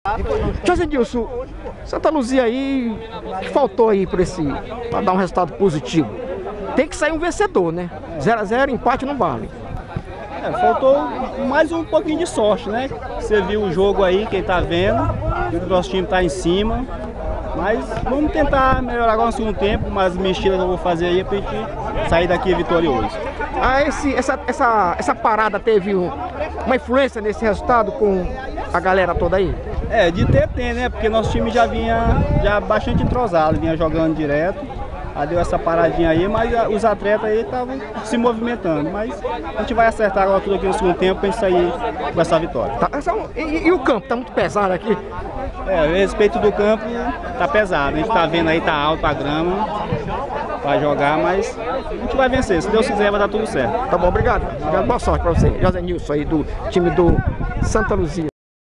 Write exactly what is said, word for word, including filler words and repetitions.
José Nilson, Santa Luzia aí, que faltou aí para esse, para dar um resultado positivo? Tem que sair um vencedor, né? zero a zero, empate não vale. É, faltou mais um pouquinho de sorte, né? Você viu o jogo aí, quem tá vendo, que o nosso time tá em cima. Mas vamos tentar melhorar agora no segundo tempo, umas mexidas que eu vou fazer aí pra gente sair daqui vitorioso. Ah, esse, essa, essa, essa parada teve um, uma influência nesse resultado com a galera toda aí? É, de ter tem, né? Porque nosso time já vinha já bastante entrosado, vinha jogando direto. Aí deu essa paradinha aí, mas os atletas aí estavam se movimentando. Mas a gente vai acertar agora tudo aqui no segundo tempo pra gente sair com essa vitória. Tá, e, e o campo? Tá muito pesado aqui? É, a respeito do campo, tá pesado. A gente tá vendo aí, tá alto a grama pra jogar, mas a gente vai vencer. Se Deus quiser, vai dar tudo certo. Tá bom, obrigado. Obrigado, boa sorte pra você. José Nilson aí do time do Santa Luzia.